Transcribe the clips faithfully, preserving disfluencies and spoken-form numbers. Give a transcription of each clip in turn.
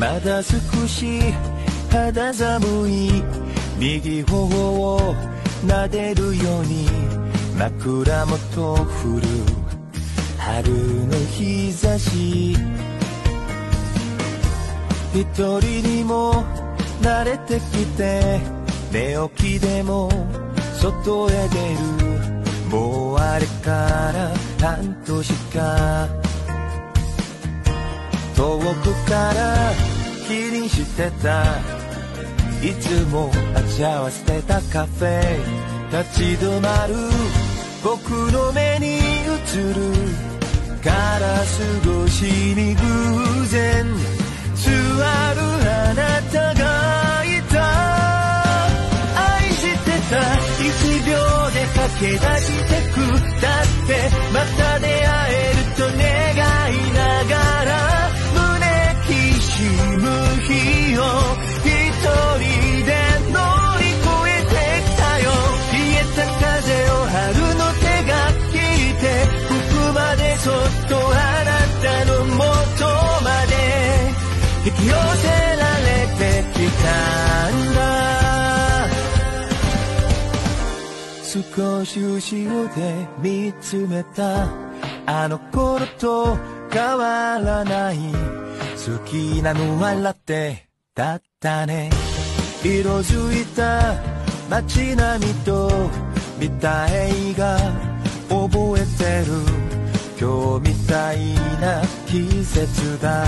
まだ少し肌寒い右頬を撫でるように枕元降る春の日差し、一人にも慣れてきて寝起きでも外へ出る、もうあれから半年か。遠くから気にしてた、いつも待ち合わせてたカフェ、立ち止まる僕の目に映るガラス越しに偶然座るあなたがいた。愛してた一秒で駆け出してく、だってまた出会えると願いながら胸きしむ日を一人で乗り越えてきたよ。冷えた風を春の手が引いて服までそっとあなたの元まで引き寄せられてきたんだ。少し後ろで見つめたあの頃と変わらない、好きなのはラテだったね。色づいた街並みと見た映画覚えてる、今日みたいな季節だ。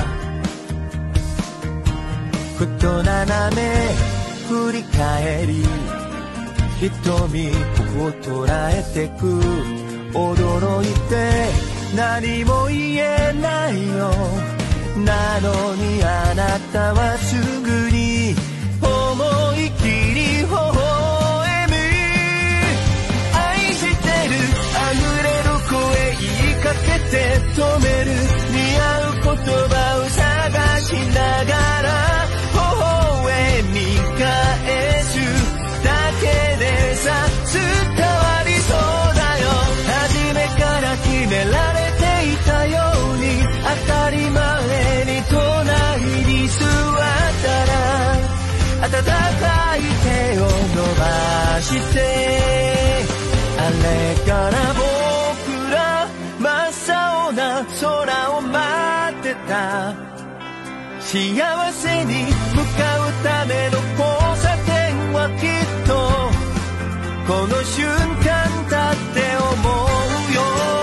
ふと斜め振り返り瞳ここ捉えてく、驚いて何も言えないよ。なのにあなたはすぐに思い切り微笑む。愛してる溢れる声言いかけて止める、似合う言葉を探しながら微笑み返すだけでさ伝わりそうだよ。初めから決められていたように当たり前に隣に座ったら温かい手を伸ばして、あれから僕ら真っ青な空を待ってた。幸せに向かうための交差点はきっとこの瞬間だって思うよ。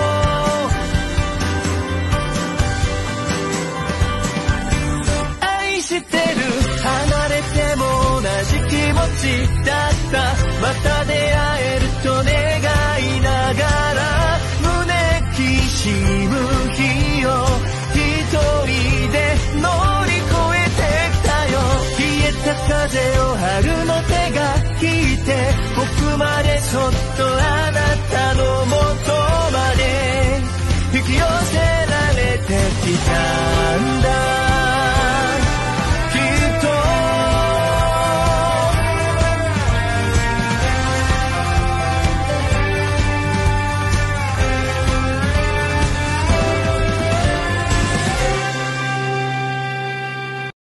愛してる離れても同じ気持ちだった、また出会えると願いながら胸きしむ日を一人で乗り越えてきたよ。冷えた風を春の手が引いて僕までそっとあなたの元まで引き寄せられてきた。